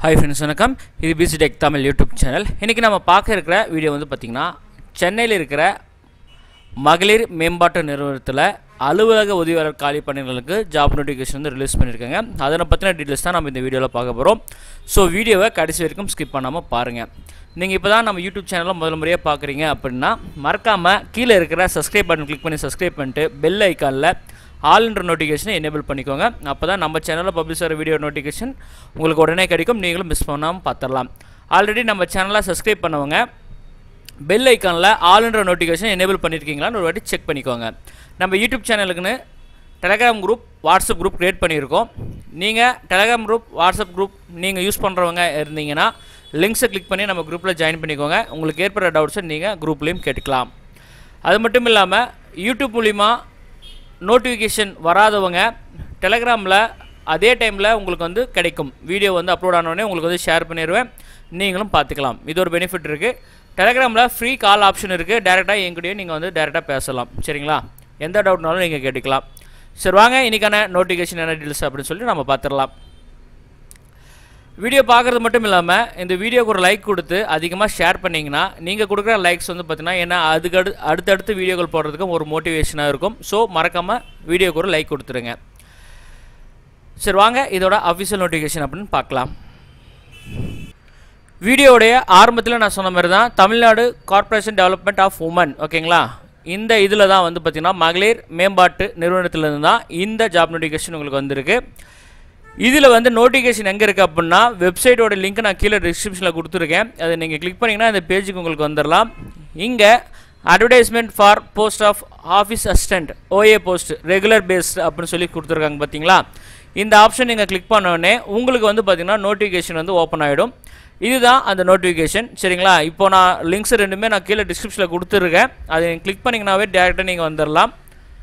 Hi friends, வணக்கம். இது BC Tech Tamil YouTube channel. இன்னைக்கு நம்ம பார்க்க இருக்கிற வீடியோ வந்து பாத்தீங்கன்னா சென்னையில் இருக்கிற மகளிர் மேம்பாட்டு நிறுவனத்தில் அலுவலக உதவியாளர் காலி பணிகளுக்கு ஜாப் நோட்டிஃபிகேஷன் வந்து ரிலீஸ் பண்ணியிருக்காங்க. அதனை பற்றின டீட்டெயில்ஸ் தான் நம்ம இந்த வீடியோவில் பார்க்க போகிறோம். ஸோ வீடியோவை கடைசி வரைக்கும் ஸ்கிப் பண்ணாமல் பாருங்கள். நீங்கள் இப்போ தான் நம்ம யூடியூப் சேனலில் முதல் முறையாக பார்க்குறீங்க அப்படின்னா மறக்காமல் கீழே இருக்கிற சப்ஸ்கிரைப் பட்டன் கிளிக் பண்ணி சப்ஸ்கிரைப் பண்ணிட்டு பெல் ஐக்கானில் ஆல் என்ற நோட்டிஃபிகேஷனை எனேபிள் பண்ணிக்கோங்க. அப்போ தான் நம்ம சேனலில் பப்ளிஷ் ஆகிற வீடியோ நோட்டிஃபிகேஷன் உங்களுக்கு உடனே கிடைக்கும், நீங்களும் மிஸ் பண்ணாமல் பார்த்துடலாம். ஆல்ரெடி நம்ம சேனலை சப்ஸ்கிரைப் பண்ணவங்க பெல் ஐக்கானில் ஆல் என்ற நோட்டிஃபிகேஷன் எனேபிள் பண்ணியிருக்கீங்களான்னு ஒரு வாட்டி செக் பண்ணிக்கோங்க. நம்ம யூடியூப் சேனலுக்குன்னு Telegram group, WhatsApp group create பண்ணியிருக்கோம். நீங்கள் டெலகிராம் குரூப், வாட்ஸ்அப் குரூப் நீங்கள் யூஸ் பண்ணுறவங்க இருந்தீங்கன்னா லிங்க்ஸை கிளிக் பண்ணி நம்ம குரூப்பில் ஜாயின் பண்ணிக்கோங்க. உங்களுக்கு ஏற்படுற டவுட்ஸை நீங்கள் குரூப்லேயும் கேட்டுக்கலாம். அது மட்டும் இல்லாமல் யூடியூப் மூலிமா நோட்டிஃபிகேஷன் வராதவங்க டெலகிராமில் அதே டைமில் உங்களுக்கு வந்து கிடைக்கும். வீடியோ வந்து அப்லோட் ஆனோடனே உங்களுக்கு வந்து ஷேர் பண்ணிடுவேன், நீங்களும் பார்த்துக்கலாம். இது ஒரு பெனிஃபிட் இருக்குது. டெலகிராமில் ஃப்ரீ கால் ஆப்ஷன் இருக்குது. டேரெக்டாக என்கிட்டயே நீங்கள் வந்து டேரெக்டாக பேசலாம். சரிங்களா? எந்த டவுட்னாலும் நீங்கள் கேட்டுக்கலாம். சரி, வாங்க இன்றைக்கான நோட்டிஃபிகேஷன் என்ன டீல்ஸ் அப்படின்னு சொல்லி நம்ம பார்த்துடலாம். வீடியோ பார்க்குறது மட்டும் இல்லாமல் இந்த வீடியோக்கு ஒரு லைக் கொடுத்து அதிகமாக ஷேர் பண்ணிங்கன்னா நீங்கள் கொடுக்குற லைக்ஸ் வந்து பார்த்தீங்கன்னா ஏன்னா அடுத்தடுத்து வீடியோக்கள் போடுறதுக்கும் ஒரு மோட்டிவேஷனாக இருக்கும். ஸோ மறக்காமல் வீடியோக்கு ஒரு லைக் கொடுத்துருங்க. சரி, வாங்க இதோட அஃபிஷியல் நோட்டிஃபிகேஷன் அப்படின்னு பார்க்கலாம். வீடியோடைய ஆரம்பத்தில் நான் சொன்ன மாதிரி தான் Tamil Nadu corporation development of women, ஓகேங்களா? இந்த இதில் தான் வந்து பார்த்திங்கன்னா மகளிர் மேம்பாட்டு நிறுவனத்திலேருந்து தான் இந்த ஜாப் நோட்டிஃபிகேஷன் உங்களுக்கு வந்திருக்கு. இதில் வந்து நோட்டிஃபிகேஷன் எங்கே இருக்குது அப்படின்னா வெப்சைட்டோட லிங்க் நான் கீழே டிஸ்கிரிப்ஷனில் கொடுத்துருக்கேன். அதை நீங்கள் கிளிக் பண்ணிங்கன்னா இந்த பேஜுக்கு உங்களுக்கு வந்துடலாம். இங்கே advertisement for post of office assistant OA post regular based அப்படின்னு சொல்லி கொடுத்துருக்காங்க பார்த்தீங்களா? இந்த ஆப்ஷன் நீங்கள் கிளிக் பண்ணோடனே உங்களுக்கு வந்து பார்த்திங்கன்னா நோட்டிஃபிகேஷன் வந்து ஓப்பன் ஆகிடும். இதுதான் அந்த நோட்டிஃபிகேஷன். சரிங்களா? இப்போ நான் லிங்க்ஸ் ரெண்டுமே நான் கீழே டிஸ்கிரிப்ஷனில் கொடுத்துருக்கேன். அதை கிளிக் பண்ணிங்கனாவே டேரெக்டாக நீங்கள் வந்துடலாம்.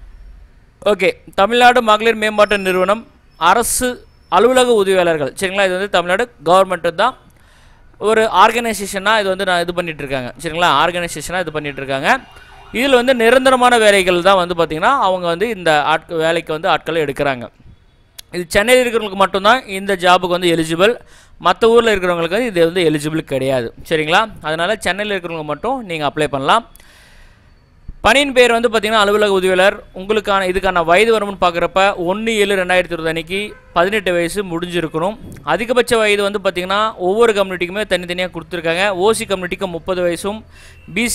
ஓகே, தமிழ்நாடு மகளிர் மேம்பாட்டு நிறுவனம் அரசு அலுவலக உதவியாளர்கள். சரிங்களா? இது வந்து தமிழ்நாடு கவர்மெண்ட்டு தான் ஒரு ஆர்கனைசேஷனாக இது வந்து நான் இது பண்ணிகிட்ருக்காங்க. சரிங்களா? ஆர்கனைசேஷனாக இது பண்ணிகிட்ருக்காங்க. இதில் வந்து நிரந்தரமான வேலைகள் தான் வந்து பார்த்திங்கன்னா அவங்க வந்து இந்த வேலைக்கு வந்து ஆட்களை எடுக்கிறாங்க. இது சென்னையில் இருக்கிறவங்களுக்கு மட்டும்தான் இந்த ஜாபுக்கு வந்து எலிஜிபிள். மற்ற ஊரில் இருக்கிறவங்களுக்கு வந்து இது வந்து எலிஜிபிள் கிடையாது. சரிங்களா? அதனால் சென்னையில் இருக்கிறவங்க மட்டும் நீங்கள் அப்ளை பண்ணலாம். பணியின் பேர் வந்து பார்த்திங்கன்னா அலுவலக உதவியாளர். உங்களுக்கான இதுக்கான வயது வரம்புன்னு பார்க்குறப்ப 1/7/2020 அன்றைக்கி 18 வயசு முடிஞ்சிருக்கணும். அதிகபட்ச வயது வந்து பார்த்திங்கன்னா ஒவ்வொரு கம்யூனிட்டிக்குமே தனித்தனியாக கொடுத்துருக்காங்க. OC கம்யூனிட்டிக்கு 30 வயசும், BC,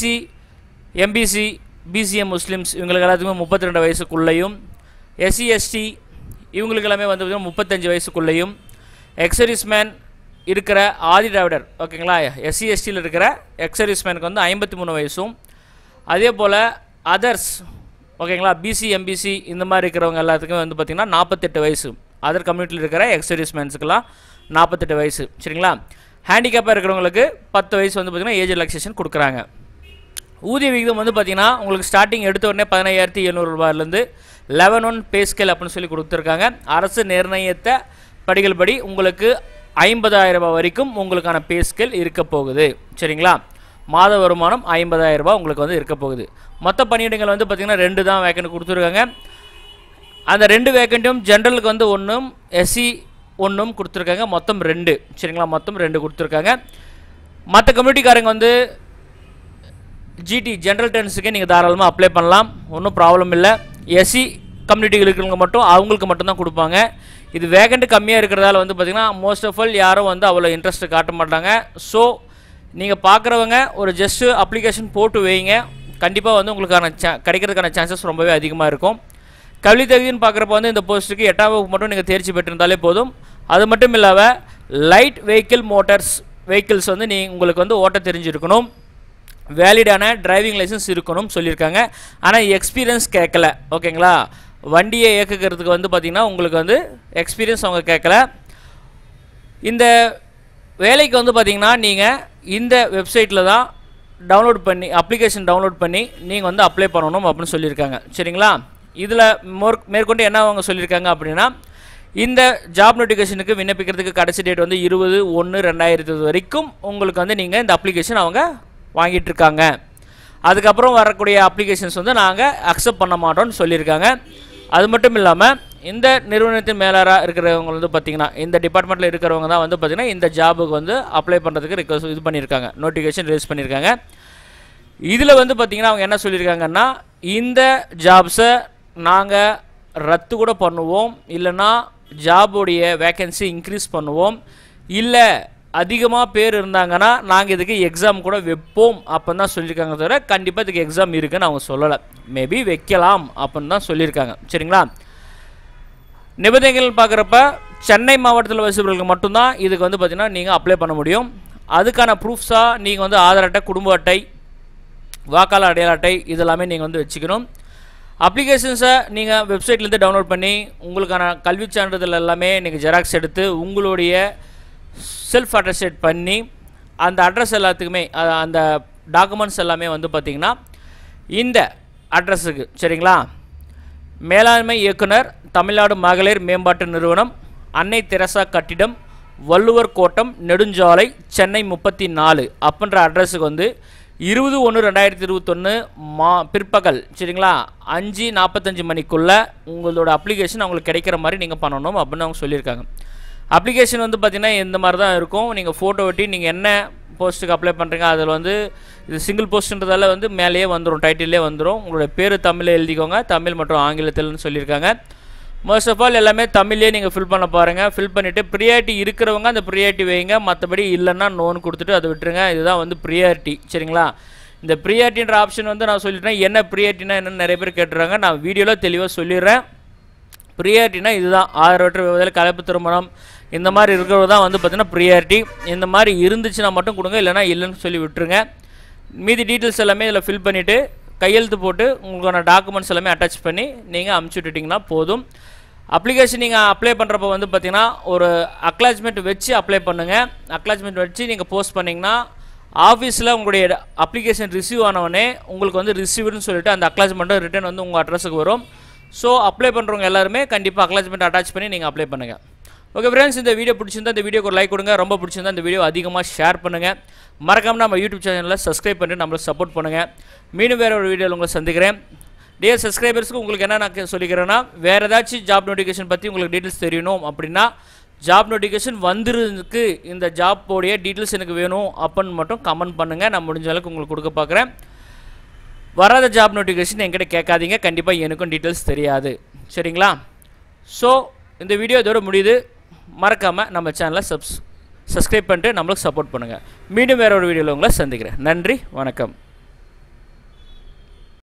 MBC, BCM முஸ்லீம்ஸ் இவங்களுக்கு எல்லாத்துக்குமே 32 வயசுக்குள்ளேயும், SC ST இவங்களுக்கு எல்லாமே வந்து பார்த்திங்கன்னா 35 வயசுக்குள்ளேயும், எக்ஸர்வீஸ்மேன் இருக்கிற ஆதி திராவிடர், ஓகேங்களா, SC STயில் இருக்கிற எக்ஸர்வீஸ்மேனுக்கு வந்து 53 வயசும், அதே போல் அதர்ஸ், ஓகேங்களா, BC MBC இந்த மாதிரி இருக்கிறவங்க எல்லாத்துக்குமே வந்து பார்த்திங்கன்னா 48 வயசு. அதர் கம்யூனிட்டியில் இருக்கிற எக்ஸர்வீஸ்மேன்ஸுக்கெல்லாம் 48 வயசு. சரிங்களா? ஹேண்டிகேப்பாக இருக்கிறவங்களுக்கு 10 வயசு வந்து பார்த்திங்கன்னா ஏஜ் ரிலாக்ஸேஷன் கொடுக்குறாங்க. ஊதிய விகிதம் வந்து பார்த்திங்கன்னா உங்களுக்கு ஸ்டார்டிங் எடுத்த உடனே 15,700 ரூபாயிலேருந்து 11 பே ஸ்கேல் அப்படின்னு சொல்லி கொடுத்துருக்காங்க. அரசு நிர்ணயித்த படிகள் படி உங்களுக்கு 50,000 ரூபாய் வரைக்கும் உங்களுக்கான பே ஸ்கேல் இருக்க போகுது. சரிங்களா? மாத வருமானம் 50,000 ரூபாய் உங்களுக்கு வந்து இருக்க போகுது. மொத்த பணியிடங்கள் வந்து பார்த்திங்கன்னா 2 தான் வேக்கண்ட் கொடுத்துருக்காங்க. அந்த 2 வேக்கண்ட்டும் ஜென்ரலுக்கு வந்து 1, SC 1 கொடுத்துருக்காங்க. மொத்தம் 2. சரிங்களா? மொத்தம் 2 கொடுத்துருக்காங்க. மற்ற கம்யூனிட்டிக்காரங்க வந்து GT ஜென்ரல் டென்ஸுக்கே நீங்கள் தாராளமாக அப்ளை பண்ணலாம், ஒன்றும் ப்ராப்ளம் இல்லை. SC கம்யூனிட்டிகள் இருக்கிறவங்க மட்டும் அவங்களுக்கு மட்டும்தான் கொடுப்பாங்க. இது வேக்கண்ட் கம்மியாக இருக்கிறதால வந்து பார்த்திங்கன்னா மோஸ்ட் ஆஃப் ஆல் யாரும் வந்து அவ்வளோ இன்ட்ரெஸ்ட் காட்ட மாட்டாங்க. ஸோ நீங்கள் பார்க்குறவங்க ஒரு ஜஸ்ட்டு அப்ளிகேஷன் போட்டு வைங்க. கண்டிப்பாக வந்து உங்களுக்கான கிடைக்கிறதுக்கான சான்சஸ் ரொம்பவே அதிகமாக இருக்கும். கல்வி தகுதின்னு பார்க்குறப்ப வந்து இந்த போஸ்ட்டுக்கு 8ஆம் வகுப்பு மட்டும் நீங்கள் தேர்ச்சி பெற்றிருந்தாலே போதும். அது மட்டும் இல்லாமல் லைட் வெஹிக்கிள்ஸ் வந்து உங்களுக்கு வந்து ஓட்ட தெரிஞ்சிருக்கணும், வேலிடான டிரைவிங் லைசன்ஸ் இருக்கணும் சொல்லியிருக்காங்க. ஆனால் எக்ஸ்பீரியன்ஸ் கேட்கல, ஓகேங்களா? வண்டியை இயக்குகிறதுக்கு வந்து பார்த்திங்கன்னா உங்களுக்கு வந்து எக்ஸ்பீரியன்ஸ் அவங்க கேட்கல. இந்த வேலைக்கு வந்து பார்த்திங்கன்னா நீங்கள் இந்த வெப்சைட்டில் தான் அப்ளிகேஷன் டவுன்லோட் பண்ணி நீங்கள் வந்து அப்ளை பண்ணணும் அப்படின்னு சொல்லியிருக்காங்க. சரிங்களா? இதில் மேற்கொண்டு என்ன அவங்க சொல்லியிருக்காங்க அப்படின்னா இந்த ஜாப் நோட்டிஃபிகேஷனுக்கு விண்ணப்பிக்கிறதுக்கு கடைசி டேட் வந்து 20/1/2020 வரைக்கும் உங்களுக்கு வந்து நீங்கள் இந்த அப்ளிகேஷன் அவங்க வாங்கிட்டுருக்காங்க. அதுக்கப்புறம் வரக்கூடிய அப்ளிகேஷன்ஸ் வந்து நாங்கள் அக்செப்ட் பண்ண மாட்டோம்னு சொல்லியிருக்காங்க. அது மட்டும் இல்லாமல் இந்த நிறுவனத்தின் மேலாளராக இருக்கிறவங்க வந்து பார்த்திங்கன்னா இந்த டிபார்ட்மெண்ட்டில் இருக்கிறவங்க தான் வந்து பார்த்திங்கன்னா இந்த ஜாபுக்கு வந்து அப்ளை பண்ணுறதுக்கு ரிக்வஸ்ட் இது பண்ணியிருக்காங்க, நோட்டிஃபிகேஷன் ரிலீஸ் பண்ணியிருக்காங்க. இதில் வந்து பார்த்திங்கன்னா அவங்க என்ன சொல்லியிருக்காங்கன்னா, இந்த ஜாப்ஸை நாங்கள் ரத்து கூட பண்ணுவோம், இல்லைன்னா ஜாபுடைய வேக்கன்சி இன்க்ரீஸ் பண்ணுவோம், இல்லை அதிகமாக பேர் இருந்தாங்கன்னா நாங்கள் இதுக்கு எக்ஸாம் கூட வைப்போம் அப்படின்னு தான் சொல்லியிருக்காங்க. தவிர கண்டிப்பாக இதுக்கு எக்ஸாம் இருக்குதுன்னு அவங்க சொல்லலை. மேபி வைக்கலாம் அப்படின்னு தான் சொல்லியிருக்காங்க. சரிங்களா? நிபந்தனைகள் பார்க்குறப்ப சென்னை மாவட்டத்தில் வசிப்பவர்களுக்கு மட்டும்தான் இதுக்கு வந்து பார்த்திங்கன்னா நீங்கள் அப்ளை பண்ண முடியும். அதுக்கான ப்ரூஃப்ஸாக நீங்கள் வந்து ஆதார் அட்டை, குடும்ப அட்டை, வாக்காளர் அடையாள அட்டை இதெல்லாமே நீங்கள் வந்து வச்சுக்கணும். அப்ளிகேஷன்ஸை நீங்கள் வெப்சைட்லேருந்து டவுன்லோட் பண்ணி உங்களுக்கான கல்வி சான்றிதழ் எல்லாமே நீங்கள் ஜெராக்ஸ் எடுத்து உங்களுடைய செல்ஃப் அட்டஸ்டேட் பண்ணி அந்த அட்ரஸ் எல்லாத்துக்குமே அந்த டாக்குமெண்ட்ஸ் எல்லாமே வந்து பார்த்திங்கன்னா இந்த அட்ரஸுக்கு, சரிங்களா, மேலாண்மை இயக்குனர், தமிழ்நாடு மகளிர் மேம்பாட்டு நிறுவனம், அன்னை தெரசா கட்டிடம், வள்ளுவர் கோட்டம், நெடுஞ்சாலை, சென்னை 34 அப்படின்ற அட்ரஸுக்கு வந்து 20/1/2021 பிற்பகல், சரிங்களா, 5:45 மணிக்குள்ளே உங்களோட அப்ளிகேஷன் அவங்களுக்கு கிடைக்கிற மாதிரி நீங்கள் பண்ணணும் அப்படின்னு அவங்க சொல்லியிருக்காங்க. அப்ளிகேஷன் வந்து பார்த்திங்கன்னா இந்த மாதிரி தான் இருக்கும். நீங்கள் ஃபோட்டோ ஒட்டி நீங்கள் என்ன போஸ்ட்டுக்கு அப்ளை பண்ணுறீங்க அதில் வந்து இது சிங்கிள் போஸ்ட்டுன்றதால வந்து மேலேயே வந்துடும், டைட்டிலே வந்துடும். உங்களுடைய பேர் தமிழில் எழுதிக்கோங்க, தமிழ் மற்றும் ஆங்கிலத்தில்னு சொல்லியிருக்காங்க. மோஸ்ட் ஆஃப் ஆல் எல்லாமே தமிழ்லேயே நீங்கள் ஃபில் பண்ண பாருங்கள். ஃபில் பண்ணிவிட்டு ப்ரியாரிட்டி இருக்கிறவங்க அந்த ப்ரியாரிட்டி வைங்க, மற்றபடி இல்லைன்னா நோன் கொடுத்துட்டு அதை விட்டுருங்க. இதுதான் வந்து ப்ரியாரிட்டி. சரிங்களா? இந்த ப்ரியாரிட்டின்ற ஆப்ஷன் வந்து நான் சொல்லிட்டேன். என்ன ப்ரியாரிட்டினா என்னென்னு நிறைய பேர் கேட்டுறாங்க. நான் வீடியோவில் தெளிவாக சொல்லிடுறேன். ப்ரியாரிட்டினா இதுதான், ஆதரவற்ற விவதில் கலப்பு திருமணம் இந்த மாதிரி இருக்கிறது தான் வந்து பார்த்திங்கன்னா ப்ரியாரிட்டி. இந்த மாதிரி இருந்துச்சுன்னா மட்டும் கொடுங்க, இல்லைனா இல்லைன்னு சொல்லி விட்டுருங்க. மீதி டீட்டெயில்ஸ் எல்லாமே இதில் ஃபில் பண்ணிவிட்டு கையெழுத்து போட்டு உங்களுக்கான டாக்குமெண்ட்ஸ் எல்லாமே அட்டாச் பண்ணி நீங்கள் அமுச்சு விட்டுட்டிங்கன்னா போதும். அப்ளிகேஷன் நீங்கள் அப்ளை பண்ணுறப்ப வந்து பார்த்திங்கன்னா ஒரு அக்னாலஜ்மெண்ட் வச்சு அப்ளை பண்ணுங்கள். அக்னாலஜ்மெண்ட் வச்சு நீங்கள் போஸ்ட் பண்ணிங்கன்னா ஆஃபீஸில் உங்களுடைய அப்ளிகேஷன் ரிசீவ் ஆனவொடனே உங்களுக்கு வந்து ரிசீவ்னு சொல்லிவிட்டு அந்த அக்னாலஜ்மெண்ட்டை ரிட்டன் வந்து உங்கள் அட்ரஸுக்கு வரும். ஸோ அப்ளை பண்ணுறவங்க எல்லாருமே கண்டிப்பாக அக்னாலஜ்மெண்ட் அட்டாச் பண்ணி நீங்கள் அப்ளை பண்ணுங்கள். ஓகே ஃப்ரெண்ட்ஸ், இந்த வீடியோ பிடிச்சிருந்தா இந்த வீடியோக்கு ஒரு லைக் கொடுங்க. ரொம்ப பிடிச்சிருந்தா இந்த வீடியோ அதிகமாக ஷேர் பண்ணுங்கள். மறக்காமல் நம்ம யூடியூப் சேனலில் சப்ஸ்கிரைப் பண்ணிட்டு நம்மளுக்கு சப்போர்ட் பண்ணுங்கள். மீண்டும் வேறு ஒரு வீடியோவில் உங்களை சந்திக்கிறேன். டியர் சப்ஸ்கிரைபர்ஸ்க்கு உங்களுக்கு என்ன நான் சொல்லிக்கிறேன்னா, வேறு ஏதாச்சும் ஜாப் நோட்டிஃபிகேஷன் பற்றி உங்களுக்கு டீட்டெயில்ஸ் தெரியணும் அப்படின்னா ஜாப் நோட்டிஃபிகேஷன் வந்துருக்கு, இந்த ஜாப்போடைய டீட்டெயில்ஸ் எனக்கு வேணும் அப்படின்னு மட்டும் கமெண்ட் பண்ணுங்கள். நான் முடிஞ்ச அளவுக்கு உங்களுக்கு கொடுக்க பார்க்குறேன். வராத ஜாப் நோட்டிஃபிகேஷன் என்கிட்ட கேட்காதீங்க, கண்டிப்பாக எனக்கும் டீட்டெயில்ஸ் தெரியாது. சரிங்களா? ஸோ இந்த வீடியோ இதோட முடியுது. மறக்காமல் நம்ம சேனலை சப்ஸ்கிரைப் பண்ணிட்டு நம்மளுக்கு சப்போர்ட் பண்ணுங்கள். மீண்டும் வேறு ஒரு வீடியோவில் உங்களை சந்திக்கிறேன். நன்றி, வணக்கம்.